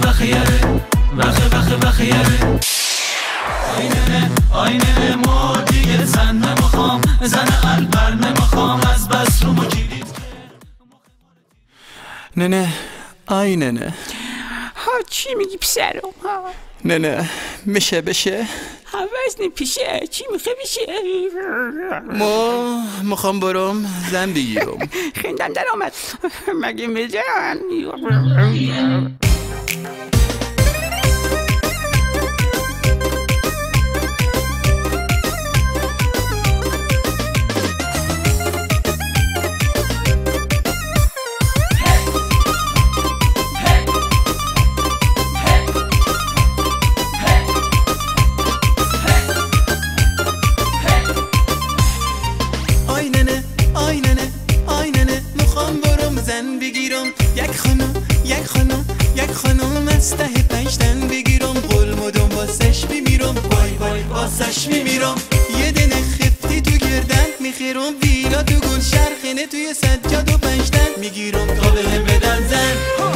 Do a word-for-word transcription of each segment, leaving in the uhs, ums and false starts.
بخیره بخ بخ بخیره آینه آینه ما دیگه زن نمیخوام زن قلبر نمیخوام از بس رو مجیدید نه نه آی نه نه ها چی میگی پسرم ها نه نه میشه بشه عوض نمیشه چی میخوای بشه ما میخوام برم زن بگیرم خندم در آمد مگه میزن یک خانم یک خانم یک خانم از ته پنجتن بگیرم قول مدام واسش میمیرم وای وای واسش میمیرم یه دنه خفتی تو گردن میخیرم ویلا تو گل شرخنه توی سجاد و پنجتن میگیرم تا بهم بدن زن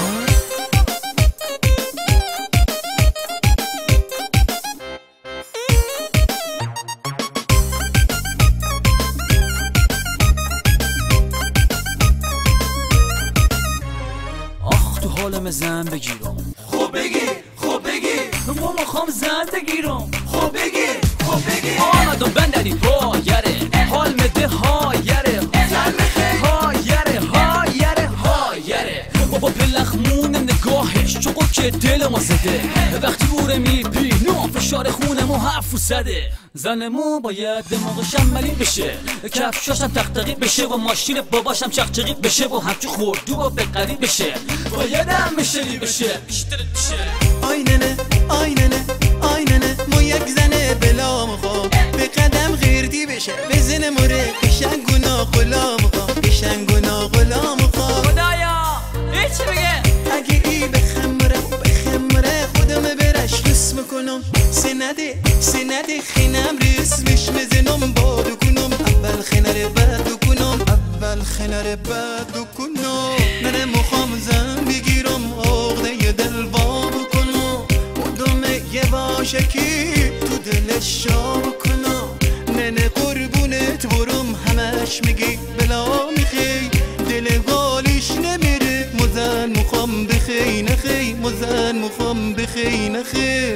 حالم زن بگیرم خب بگیر خب بگیر ما میخوام زن بگیرم خب بگیر خب بگیر آمدم بندری بایره حال مده هایره زن بخیر هایره هایره هایره بابا بلخمون نگاهش چقو که دل ما زده وقتی اوره میبینم فشار خونمو حرفو زده زنمو باید دماغشم ملی بشه کفشاشم تقتقی بشه و ماشین باباشم چقچقی بشه و همچو خوردو و بقری بشه باید هم مشلی بشه بیشتر بشه آی نه نه آی نه نه آی نه نه ما یک زنه بلا میخوام به قدم غیردی بشه بزن موره قشنگ و ناغلا میخوام قشنگ و ناغلا میخوام خدایا ای چی بگه اگه ای بخمره بخمره خودم برش رس میکنم سنده سنده خینم رسمش مزنم بادو کنم اول خنره بادو کنم اول خنره بادو کنم من مخوام زن بگیرم عقده دل باب کنم خودم یه باشه کی تو دلش شاب کنم ننه قربونت برم همش میگی بلا میخی دل غالیش نمیره مزن مخوام بخی نخی مزن مخوام بخی نخی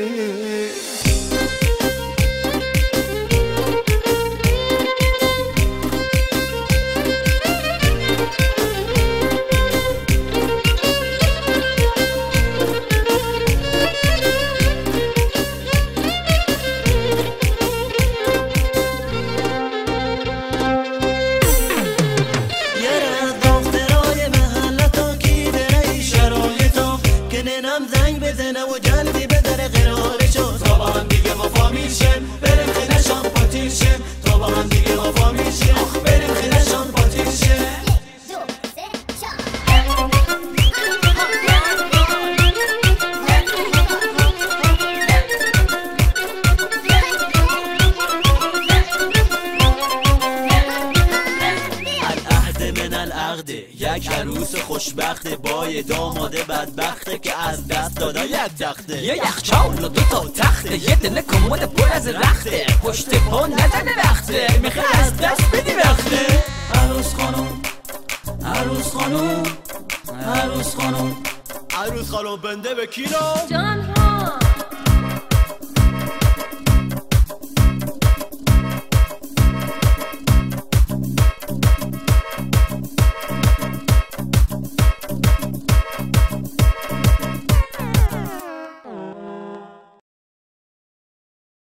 زنگ بزنه و جلبی بذاره قرارشو تا با هم دیگه ما فامیل شم بریم خیلی شام پاتیل شم تا با هم دیگه ما فامیل شم بریم خیلی شام پاتیل شم یک عروس خوشبخته با یه داماده بدبخته که از دست دادا یک تخته یه یخچال و دو تا تخته یه دل کمد پر از رخته پشت پا نزنه وقته میخوای از دست بدی وقته عروس خانم عروس خانم عروس خانم عروس خانم بنده به کیلو جان